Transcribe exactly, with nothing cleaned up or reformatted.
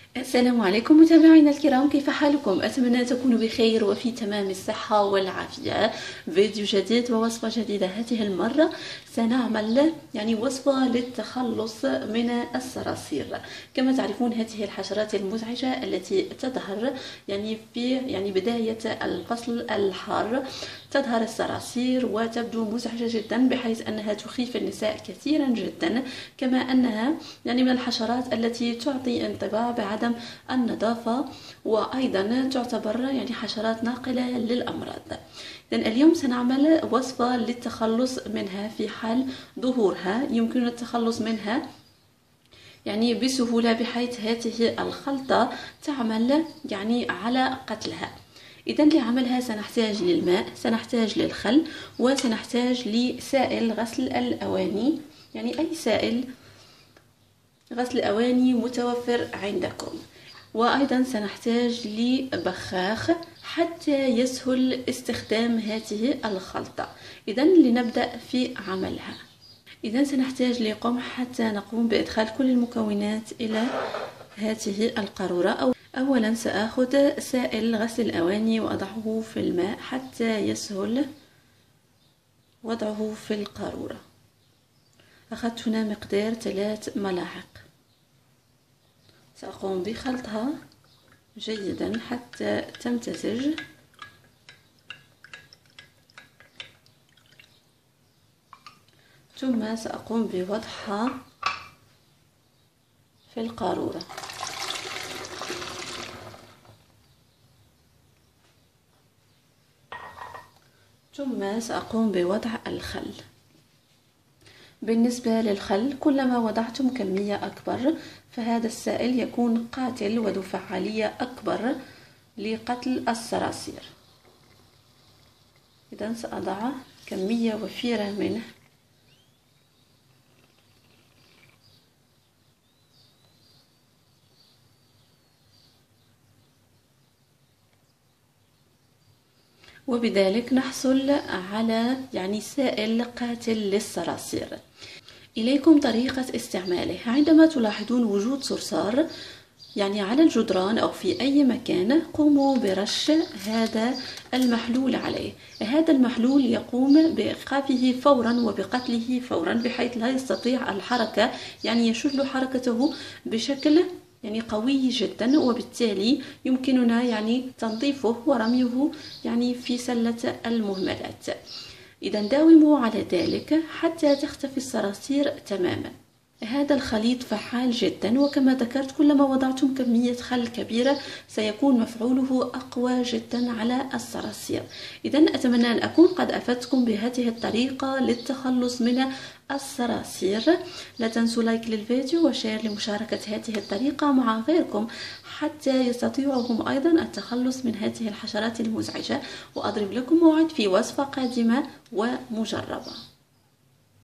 السلام عليكم متابعينا الكرام، كيف حالكم؟ أتمنى أن تكونوا بخير وفي تمام الصحة والعافية. فيديو جديد ووصفة جديدة. هذه المرة سنعمل يعني وصفة للتخلص من الصراصير. كما تعرفون هذه الحشرات المزعجة التي تظهر يعني في يعني بداية الفصل الحار، تظهر الصراصير وتبدو مزعجة جدا بحيث أنها تخيف النساء كثيرا جدا، كما أنها يعني من الحشرات التي تعطي انطباع بعدم النظافة، وأيضا تعتبر يعني حشرات ناقلة للأمراض. إذن اليوم سنعمل وصفة للتخلص منها في حال ظهورها. يمكن التخلص منها يعني بسهولة بحيث هذه الخلطة تعمل يعني على قتلها. إذن لعملها سنحتاج للماء، سنحتاج للخل، وسنحتاج لسائل غسل الأواني، يعني أي سائل غسل الأواني متوفر عندكم. وأيضا سنحتاج لبخاخ حتى يسهل استخدام هذه الخلطة. إذن لنبدأ في عملها. إذن سنحتاج لقمح حتى نقوم بإدخال كل المكونات إلى هذه القارورة. أو أولا سأخذ سائل غسل الأواني وأضعه في الماء حتى يسهل وضعه في القارورة. أخذت هنا مقدار ثلاث ملاعق. سأقوم بخلطها جيدا حتى تمتزج. ثم سأقوم بوضعها في القارورة. ثم سأقوم بوضع الخل. بالنسبة للخل، كلما وضعتم كمية أكبر فهذا السائل يكون قاتل وذو فعالية أكبر لقتل الصراصير. إذن سأضع كمية وفيرة منه. وبذلك نحصل على يعني سائل قاتل للصراصير. إليكم طريقة استعماله. عندما تلاحظون وجود صرصار يعني على الجدران أو في أي مكان، قوموا برش هذا المحلول عليه. هذا المحلول يقوم بإيقافه فورا وبقتله فورا بحيث لا يستطيع الحركة، يعني يشل حركته بشكل يعني قوي جدا، وبالتالي يمكننا يعني تنظيفه ورميه يعني في سلة المهملات. إذا داوموا على ذلك حتى تختفي الصراصير تماما. هذا الخليط فعال جدا، وكما ذكرت كلما وضعتم كمية خل كبيرة سيكون مفعوله أقوى جدا على الصراصير. إذا أتمنى أن أكون قد أفدتكم بهذه الطريقة للتخلص من الصراصير. لا تنسوا لايك للفيديو وشير لمشاركة هذه الطريقة مع غيركم حتى يستطيعوا هم أيضا التخلص من هذه الحشرات المزعجة. وأضرب لكم موعد في وصفة قادمة ومجربة.